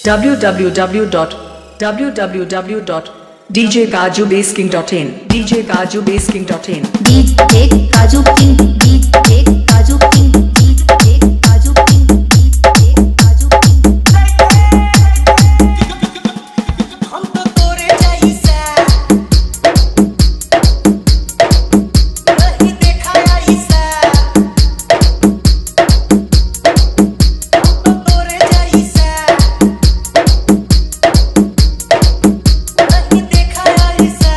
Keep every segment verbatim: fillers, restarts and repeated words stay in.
w w w dot w w w dot d j kaju base king dot in d j kaju base king dot in D J Kaju King D J Kaju King D J Kaju King D J Kaju King हम तो तोरे जैसा नहीं देखा ऐसा हम तो तोरे जैसा नहीं देखा ऐसा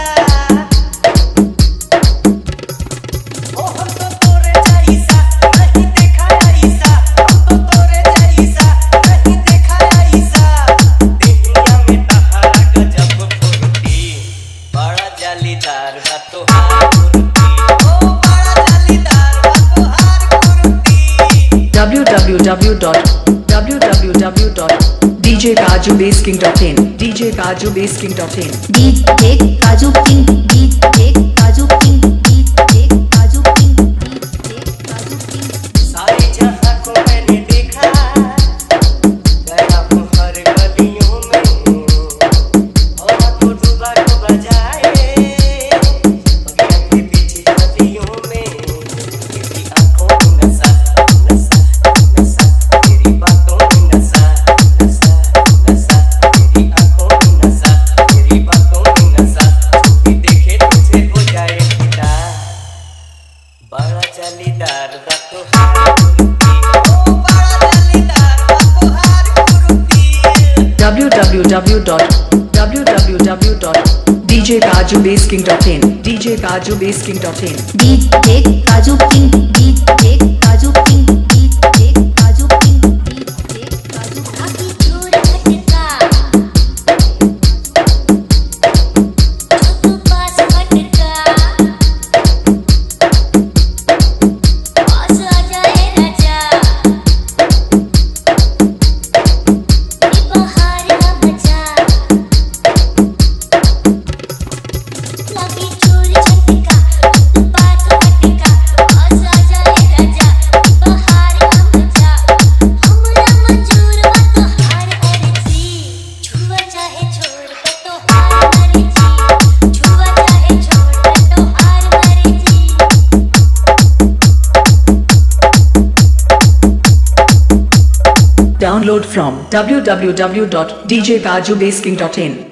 ओ हम तो तोरे जैसा नहीं देखा ऐसा हम तो तोरे जैसा नहीं देखा ऐसा दुनिया में तहारा गजब फुर्ती बड़ा जालीदार बा तोहार कुर्ती ओ बड़ा जालीदार बा तोहार कुर्ती w w w dot w w w dot d j kaju base king dot in d j kaju base king dot in D J Kaju King D J Kaju King D J Kaju King D J Kaju King सारे जहां को मैंने देखा गया हूँ हर गलियों में और तो डूबा डूबा जाए गया के पीछे गलियों में तेरी आंखों में नशा नशा नशा तेरी बातों में नशा नशा नशा तेरी आंखों में नशा तेरी बातों में नशा भी देखे तुझे हो जाए फिदा बड़ा जालीदार बा तोहार कुर्ती ओ बड़ा जालीदार बा तोहार कुर्ती w w w dot w w w dot d j kaju base king dot in d j kaju base king dot in D J Kaju King D J Kaju King D J Kaju King D J Kaju आगे दूर हटका तू पास हटका पास आ जाए राजा ये बहार का मजा लगी चोर झटका तू पास हटका पास आ जाए राजा ये बहार का मजा हमरा मंजूर बा तोहार अर्जी छुआ चाहे छोड़ के तोहार मर्जी छुआ चाहे छोड़ के तोहार मर्जी download from w w w dot d j kaju base king dot in